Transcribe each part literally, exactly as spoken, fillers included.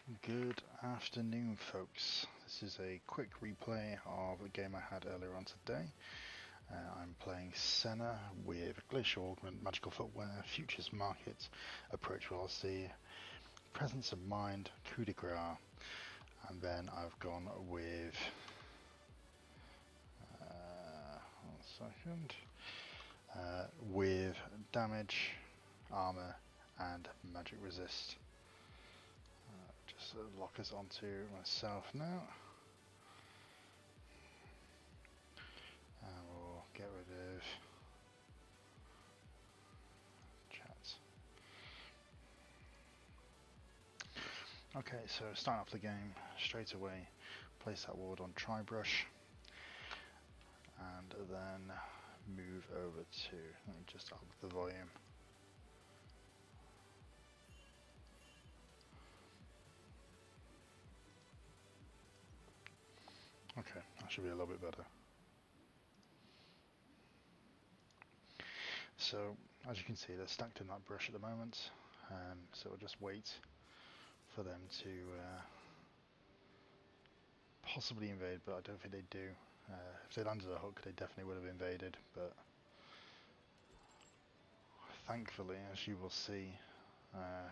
Good afternoon, folks. This is a quick replay of a game I had earlier on today. Uh, I'm playing Senna with Glacial Augment, Magical Footwear, Futures Market, Approach Velocity, Presence of Mind, Coup de Grace, and then I've gone with, uh, one second, uh, with Damage, Armor, and Magic Resist. Just uh, lock us onto myself now. And we'll get rid of chats. Okay, so starting off the game straight away, place that ward on Tri-Brush, and then move over to, let me just up the volume. Okay, that should be a little bit better. So, as you can see, they're stacked in that brush at the moment, um, so we'll just wait for them to uh, possibly invade, but I don't think they do. Uh, if they landed a hook, they definitely would have invaded, but thankfully, as you will see, uh,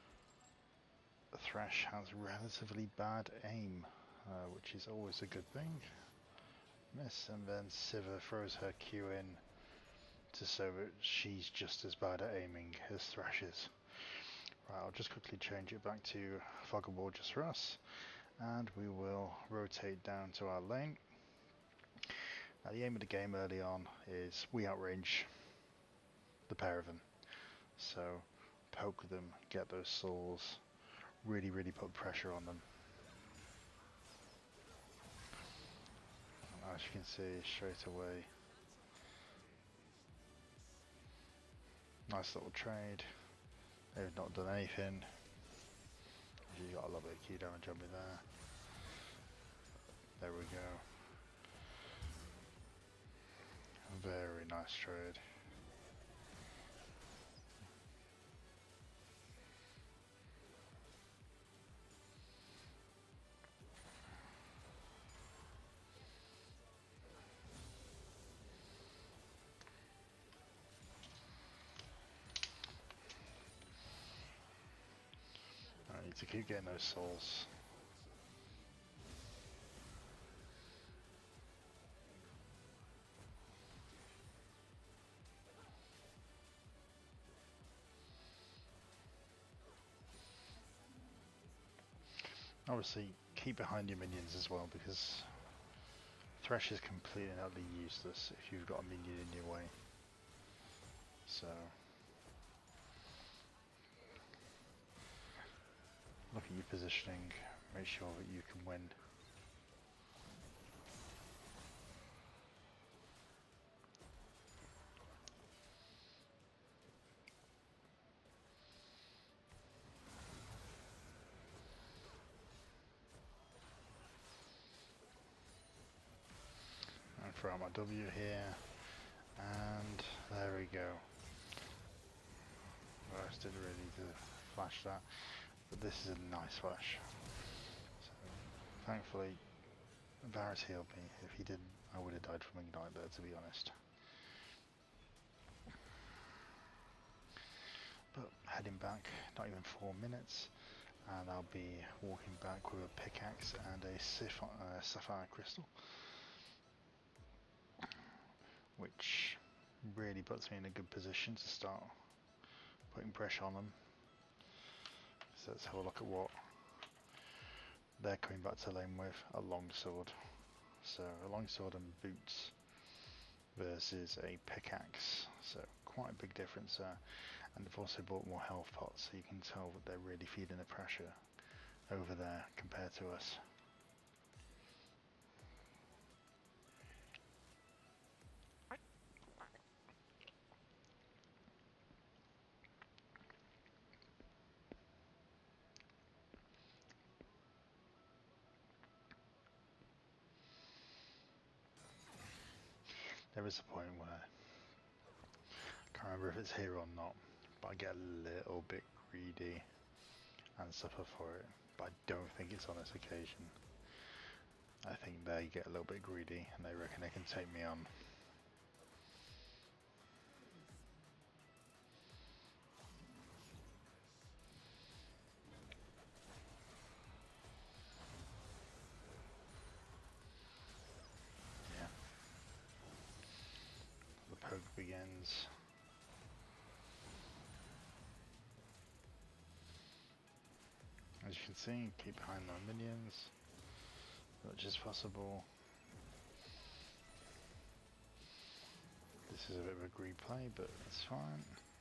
Thresh has relatively bad aim, uh, which is always a good thing. Miss, and then Siva throws her Q in to show that she's just as bad at aiming as Thresh is. Right, I'll just quickly change it back to Foggleball just for us, and we will rotate down to our lane. Now the aim of the game early on is we outrange the pair of them, so poke them, get those souls, really really put pressure on them. And as you can see straight away, nice little trade. They've not done anything. You got a little bit of Q damage on me there. There we go. Very nice trade. I need to keep getting those souls. Obviously, keep behind your minions as well, because Thresh is completely and utterly useless if you've got a minion in your way. So, look at your positioning, make sure that you can win. And throw out my W here, and there we go. I just didn't really need to flash that, but this is a nice flash. So, thankfully, Varus healed me. If he didn't, I would have died from Ignite there, to be honest. But heading back, not even four minutes, and I'll be walking back with a pickaxe and a uh, sapphire crystal, which really puts me in a good position to start putting pressure on them. So let's have a look at what they're coming back to lane with: a longsword. So a longsword and boots versus a pickaxe, so quite a big difference there. And they've also bought more health pots, so you can tell that they're really feeling the pressure over there compared to us. There is a point where, I can't remember if it's here or not, but I get a little bit greedy and suffer for it, but I don't think it's on this occasion. I think they get a little bit greedy and they reckon they can take me on. Yeah. The poke begins. As you can see, keep behind my minions as much as possible. This is a bit of a greed play, but it's fine.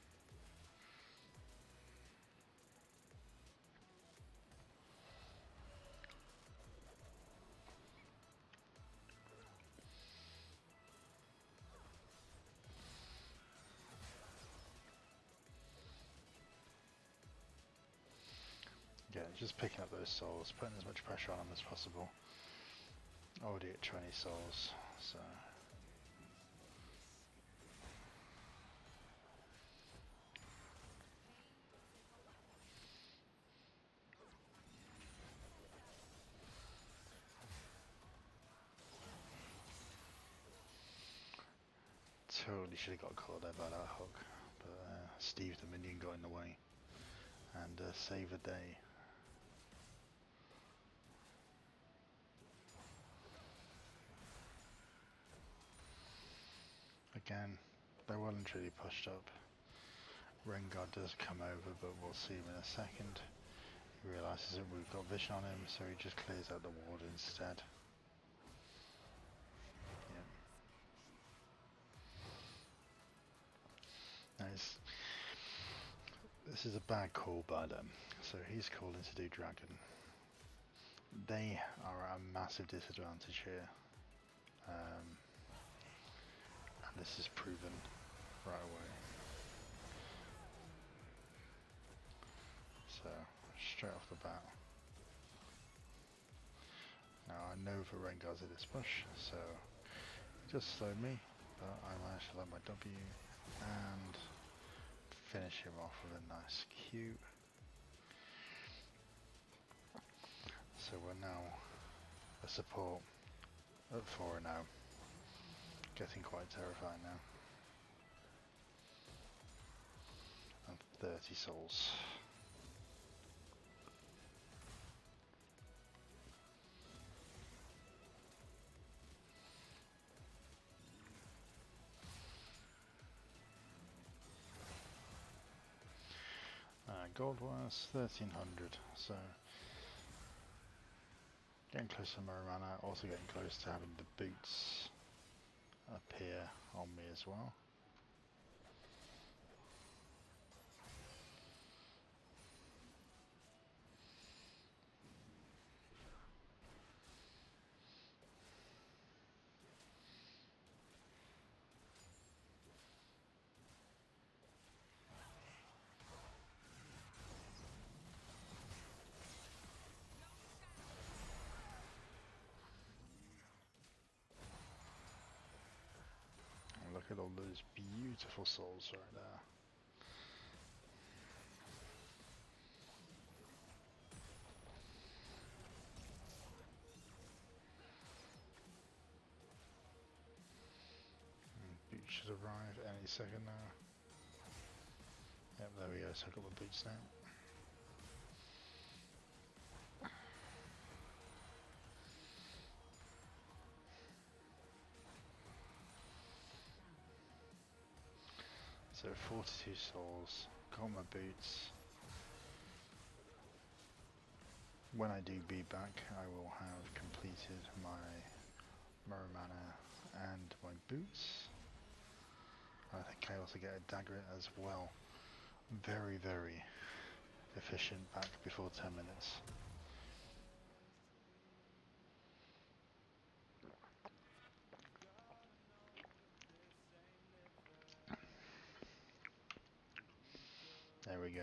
Yeah, just picking up those souls, putting as much pressure on them as possible. Already at twenty souls, so... Totally should have got caught there by that hook, but uh, Steve the minion got in the way and uh, save a day. Again, they're well and truly pushed up. Rengar does come over, but we'll see him in a second. He realises that we've got vision on him, so he just clears out the ward instead. Yeah. Nice. This is a bad call by them. So he's calling to do dragon. They are at a massive disadvantage here. Um, and this is proven right away. So, straight off the bat. Now I know for Rengar's in this push, so he just slowed me, but I managed to land my W and finish him off with a nice Q. So we're now a support at four and oh. Getting quite terrifying now. And thirty souls. Uh, gold was thirteen hundred, so getting close to Moramana, also getting close to having the boots appear on me as well. Look at all those beautiful souls right there. And boots should arrive any second now. Yep, there we go, so I've got my boots now. So forty-two souls, got my boots. When I do be back, I will have completed my Moramana and my boots. I think I also get a dagger as well. Very, very efficient back before ten minutes. There we go.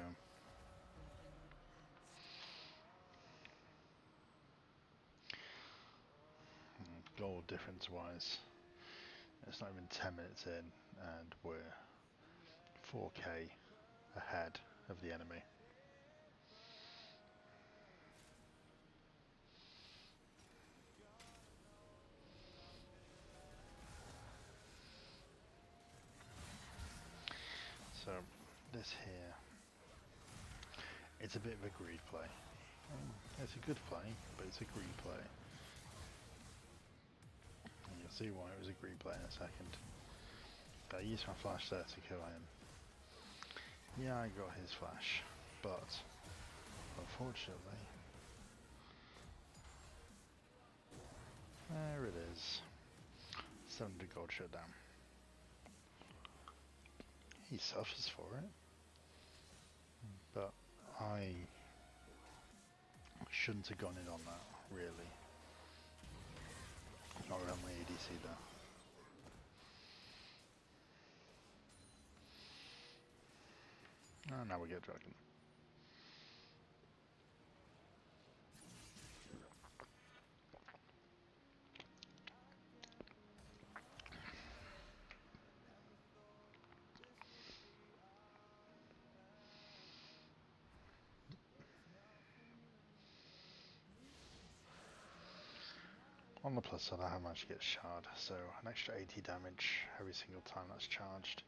Goal difference wise, it's not even ten minutes in and we're four K ahead of the enemy. this here. It's a bit of a greed play. Um, it's a good play, but it's a greed play. And you'll see why it was a greed play in a second. I used my flash there to kill him. Yeah, I got his flash, but unfortunately, there it is. seven hundred gold shutdown. He suffers for it, but I shouldn't have gone in on that, really. Not around my A D C there. Oh, now we get dragon. On the plus side, I have managed to get shard, so an extra eighty damage every single time that's charged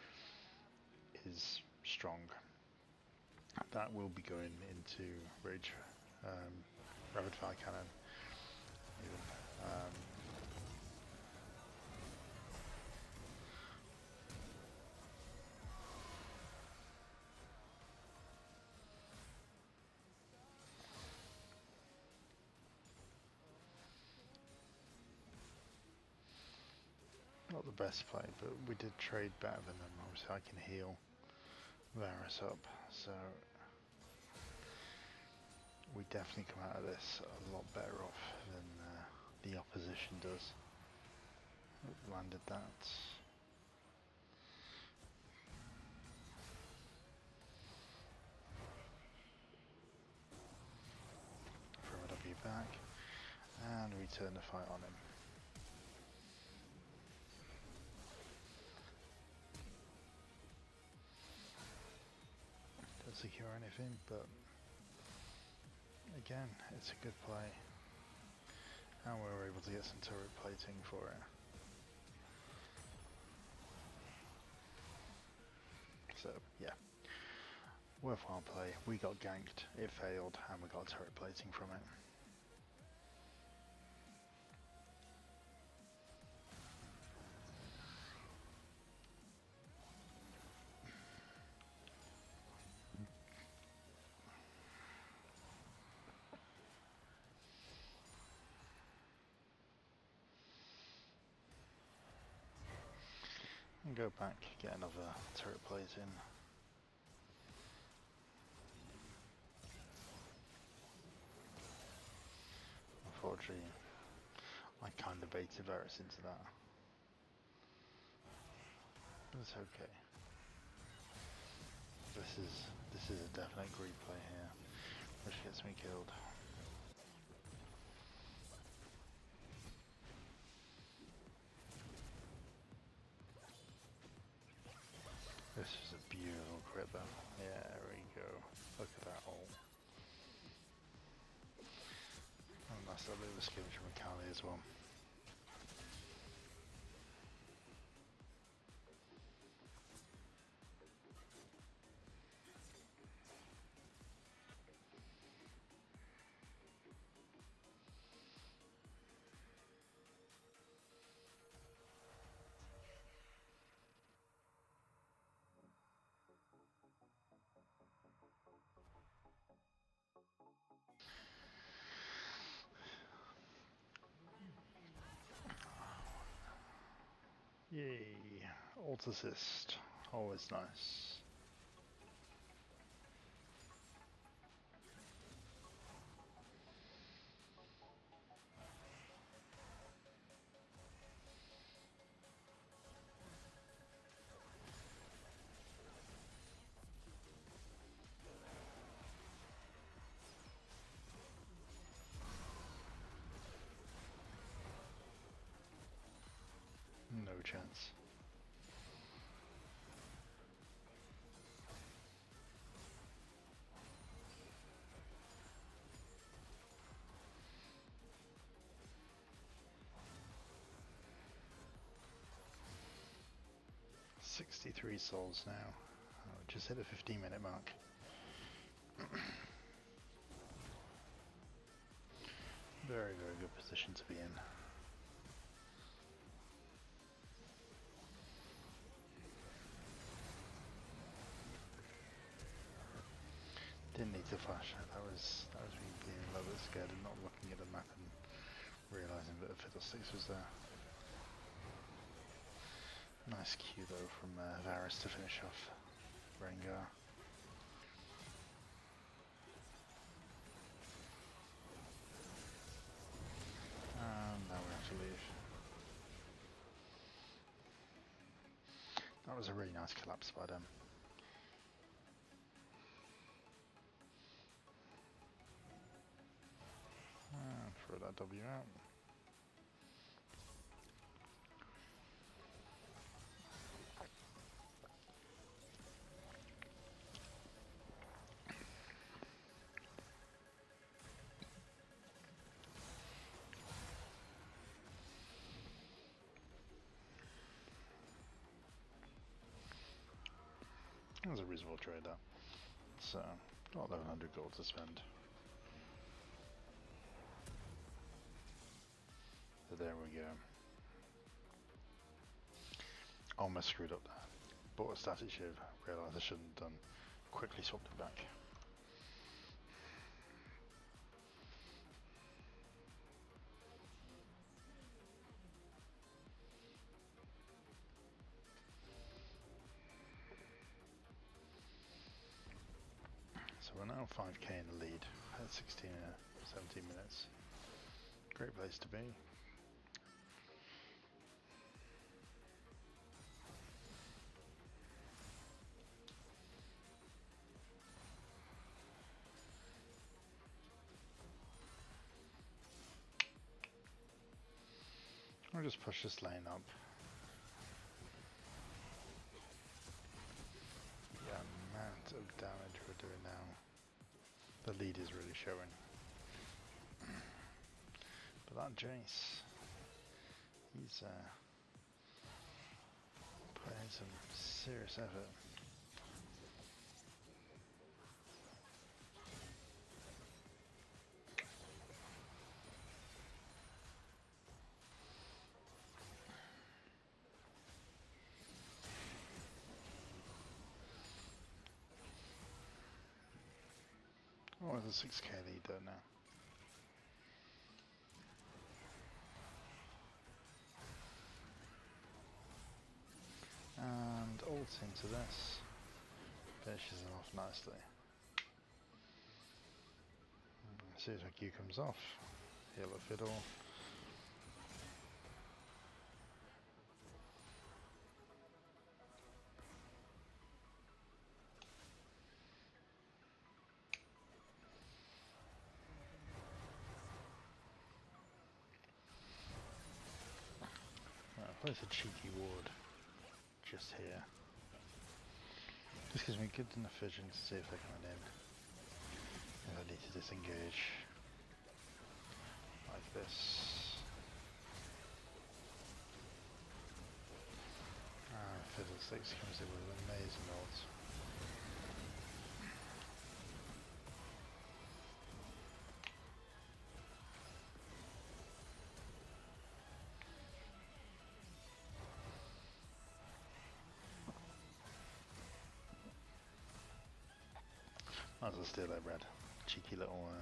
is strong. That will be going into Rage, um, Rapid Fire Cannon. Even. Um, not the best play, but we did trade better than them. Obviously, I can heal Varus up, so we definitely come out of this a lot better off than uh, the opposition does. Landed that. Throw a W back, and we turn the fight on him. Don't secure anything, but again, it's a good play, and we were able to get some turret plating for it. So yeah, worthwhile play. We got ganked, it failed, and we got turret plating from it. And go back, get another turret plate in. Unfortunately, I kind of baited Varus into that. But it's okay. This is this is a definite greed play here, which gets me killed. This is a beautiful crit though. Yeah, there we go. Look at that ult. And that's a bit of a skirmish from Kali as well. Yay, ult assist, always nice. No chance. Sixty-three souls now, which just hit the fifteen minute mark. Very, very good position to be in. Didn't need to flash. That was that was me being a little bit scared and not looking at the map and realising that the Fiddlesticks was there. Nice cue though from uh, Varus to finish off Rengar. And now we have to leave. That was a really nice collapse by them. And throw that W out. That was a reasonable trade that. So, got eleven hundred gold to spend. So there we go. Almost screwed up there. Bought a static shiv, realised I shouldn't have done. Quickly swapped it back. So we're now five K in the lead at sixteen uh, seventeen minutes. Great place to be. I'll just push this lane up. The amount of damage we're doing now. The lead is really showing. But that Jace, he's uh, putting some serious effort. Oh, there's a six K lead there now. And ult into this. Finishes him off nicely. See if a Q comes off. Heal a fiddle. Place a cheeky ward just here. This gives me good enough vision to see if they're coming in. If I need to disengage like this. Ah, Fiddlesticks comes in with an amazing ult. Might as well steal that red. Cheeky little uh,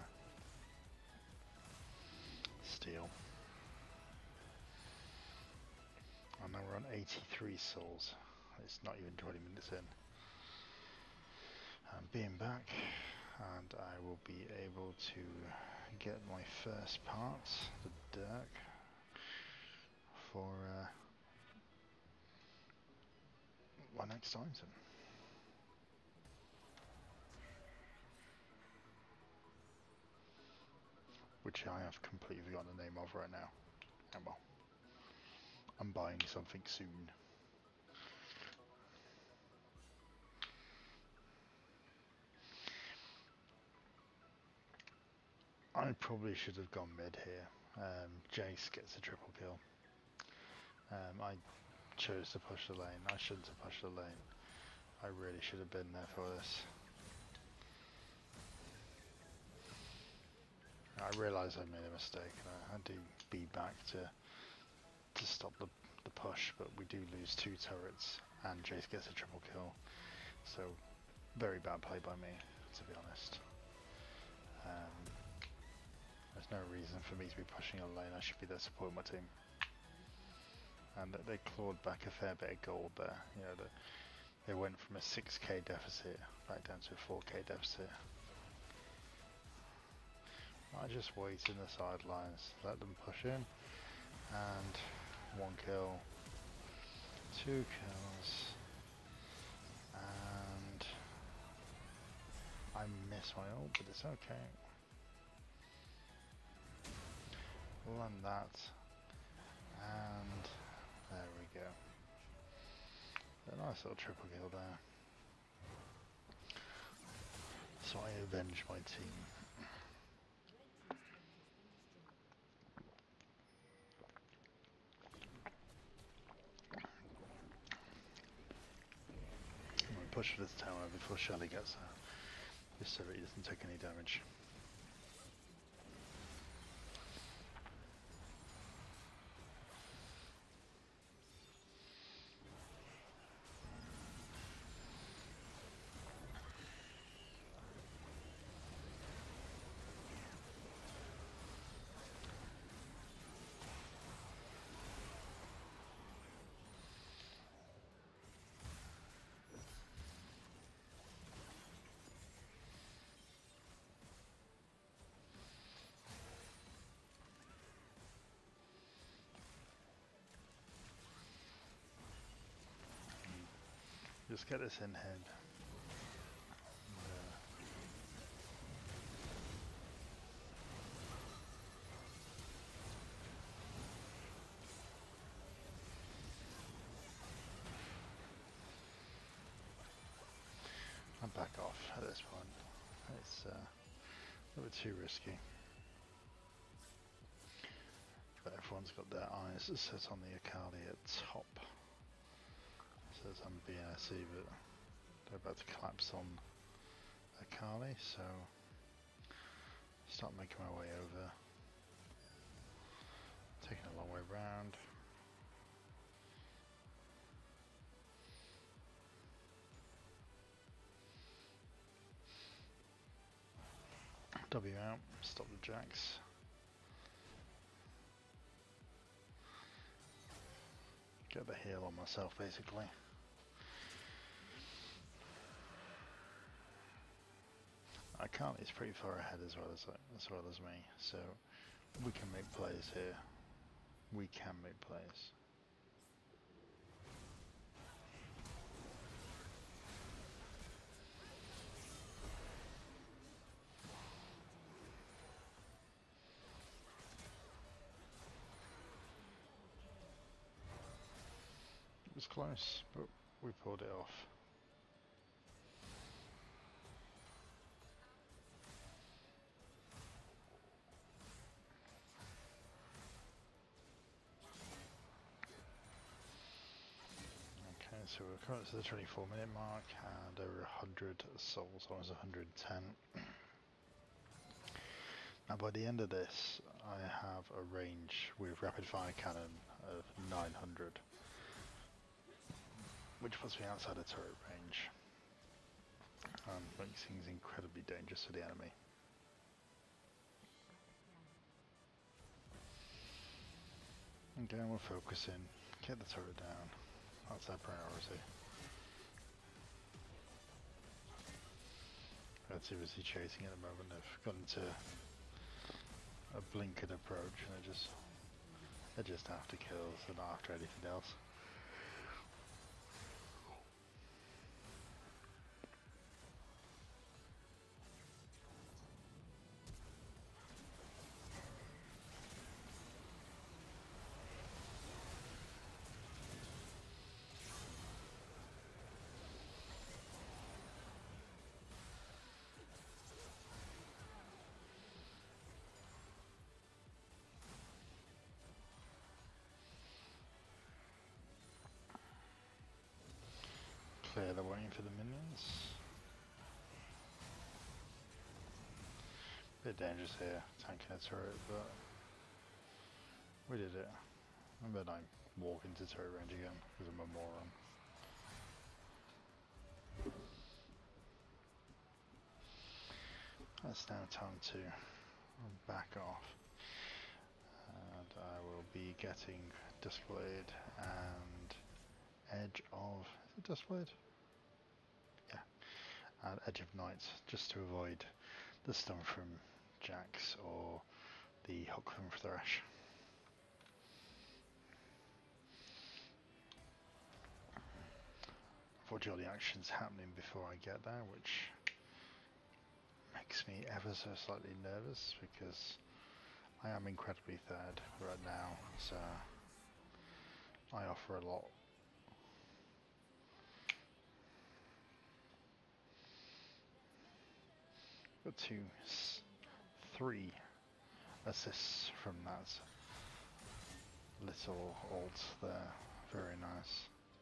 steal. And now we're on eighty-three souls. It's not even twenty minutes in. I'm being back, and I will be able to get my first part, the Dirk, for uh, my next item. Which I have completely forgotten the name of right now. Oh well. I'm buying something soon. I probably should have gone mid here. Um, Jace gets a triple kill. Um, I chose to push the lane. I shouldn't have pushed the lane. I really should have been there for this. I realise I made a mistake and I had to be back to to stop the, the push, but we do lose two turrets and Jace gets a triple kill. So very bad play by me, to be honest. Um, there's no reason for me to be pushing a lane. I should be there supporting my team. And they clawed back a fair bit of gold there. You know, the, they went from a six K deficit back down to a four K deficit. I just wait in the sidelines, let them push in, and one kill, two kills, and I miss my ult, but it's okay. Land that, and there we go. A nice little triple kill there. So I avenge my team. I'm going to push for this tower before Shelly gets there, just so he doesn't take any damage. Just get this in head. Yeah. I'm back off at this point. It's uh, a little bit too risky. But everyone's got their eyes set on the Akali at top. Says I'm B N S E, but they're about to collapse on Akali, so start making my way over. Taking a long way round. W out, stop the jacks. Get the heal on myself basically. I can't, it's pretty far ahead as well as as well as me, so we can make plays here. We can make plays. It was close, but we pulled it off. So we're currently to the twenty-four minute mark and over one hundred souls, almost one hundred ten. Now by the end of this I have a range with rapid fire cannon of nine hundred, which puts me outside of turret range and makes things incredibly dangerous for the enemy. Again, we're focusing, get the turret down. That's our priority. Red Sea is chasing at the moment. They've gone into a blinkered approach and they're just they're just after kills, they're not after anything else. clear the way for the minions. Bit dangerous here, tanking a turret, but we did it. And then I walk into turret range again because I'm a moron. It's now time to back off, and I will be getting Duskblade and Edge of, is it Duskblade? Yeah, and Edge of Night, just to avoid the stun from Jax or the hook from Thresh. Unfortunately, the action's happening before I get there, which makes me ever so slightly nervous because I am incredibly third right now, so I offer a lot. Got two, three assists from that little ult there, very nice.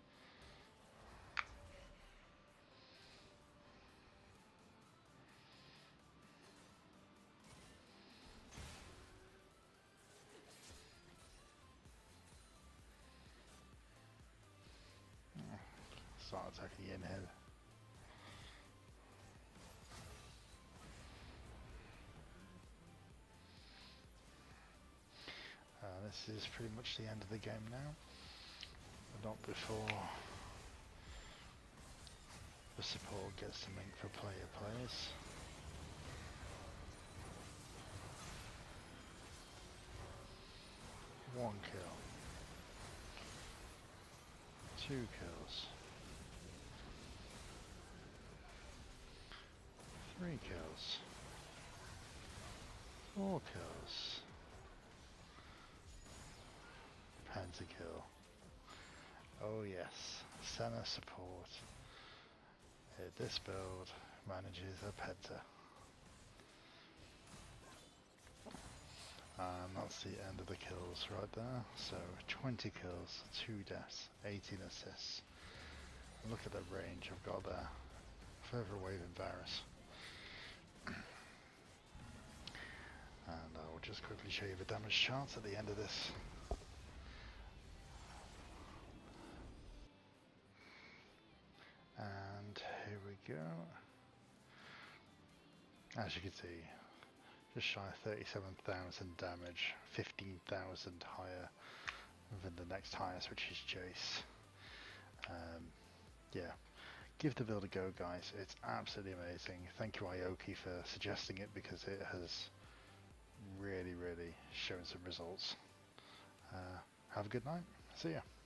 Start attacking in here. Uh, this is pretty much the end of the game now, but not before the support gets to make for player plays. One kill. Two kills. Three kills. Four kills. Pentakill. Oh yes, Senna support. Uh, this build manages a penta. And that's the end of the kills right there. So twenty kills, two deaths, eighteen assists. Look at the range I've got there. Further away than Varus. And I will just quickly show you the damage charts at the end of this. And here we go. As you can see, just shy of thirty-seven thousand damage, fifteen thousand higher than the next highest, which is Jace. Um, yeah, give the build a go, guys. It's absolutely amazing. Thank you, Ioki, for suggesting it because it has really, really shown some results. Uh, have a good night. See ya.